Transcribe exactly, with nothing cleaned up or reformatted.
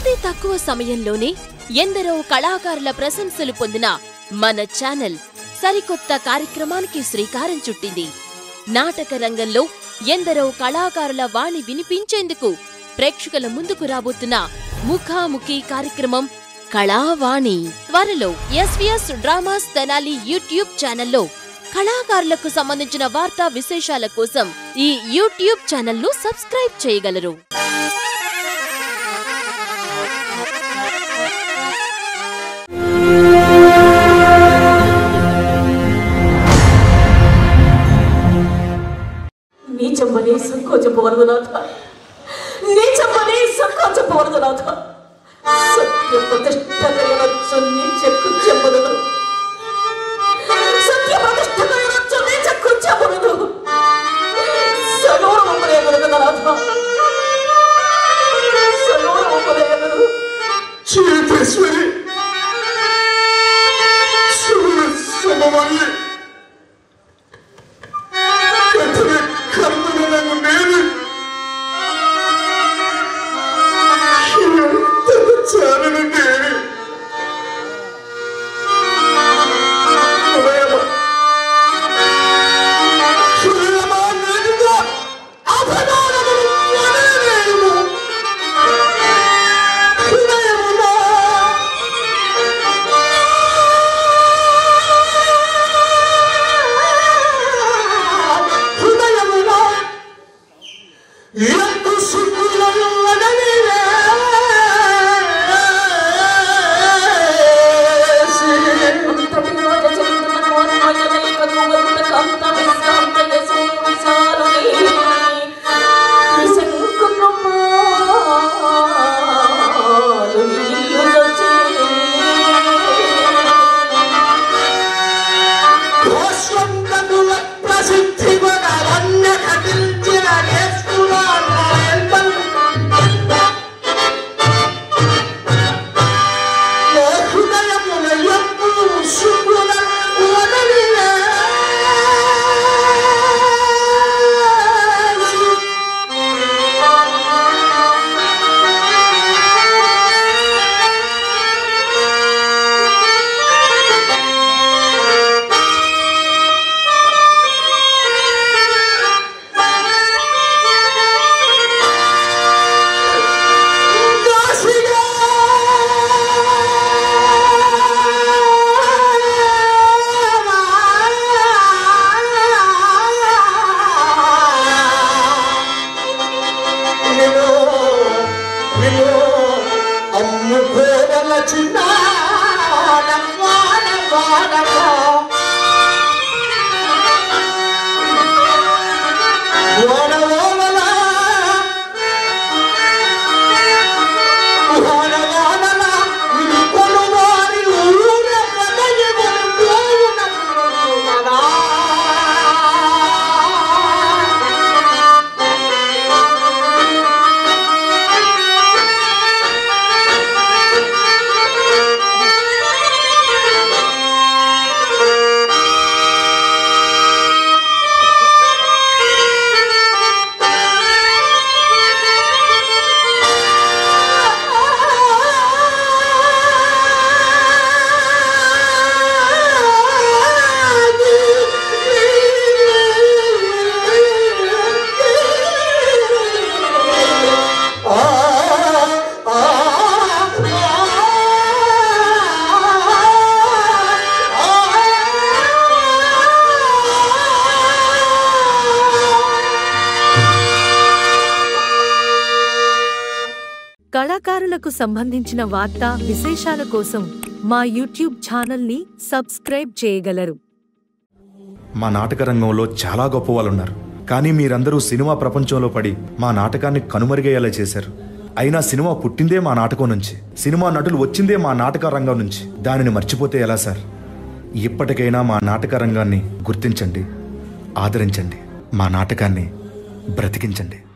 అతి తక్కువ సమయంలోనే ఎందరో కళాకారుల ప్రశంసలు పొందిన మన ఛానల్ సరికొత్త కార్యక్రమానికి శ్రీకారం చుట్టింది. నాటక రంగంలో ఎందరో కళాకారుల వాణి వినిపించేందుకు ప్రేక్షకుల ముందుకు రాబోతున్న ముఖాముఖి కార్యక్రమం కళావాణి. త్వరలో ఎస్వీఎస్ డ్రామాస్ తెనాలి యూట్యూబ్ ఛానల్లో కళాకారులకు సంబంధించిన వార్తా విశేషాల కోసం ఈ యూట్యూబ్ ఛానల్ను సబ్స్క్రైబ్ చేయగలరు. నీచమ్మని సంకోచపవరదు నాథ, నీచమ్మని సంకోచపవరదు నాథ. సత్య ప్రతిష్ట కలిగినచ్చు నీచ కృత్యములను, సత్య ప్రతిష్ట కలిగినచ్చు నీచ కృత్యములను సగౌరవములేగలదు నాథ, సగౌరవములేగలదు. చీతేశ్వరి సమమని కళాకారులకు సంబంధించిన వార్తా విశేషాల కోసం మా యూట్యూబ్ ఛానల్ని సబ్స్క్రైబ్ చేయగలరు. మా నాటక రంగంలో చాలా గొప్ప వాళ్ళు ఉన్నారు, కానీ మీరందరూ సినిమా ప్రపంచంలో పడి మా నాటకాన్ని కనుమరుగయ్యేలా చేశారు. అయినా సినిమా పుట్టిందే మా నాటకం నుంచి, సినిమా నటులు వచ్చిందే మా నాటక రంగం నుంచి. దానిని మర్చిపోతే ఎలా సార్? ఇప్పటికైనా మా నాటక రంగాన్ని గుర్తించండి, ఆదరించండి, మా నాటకాన్ని బ్రతికించండి.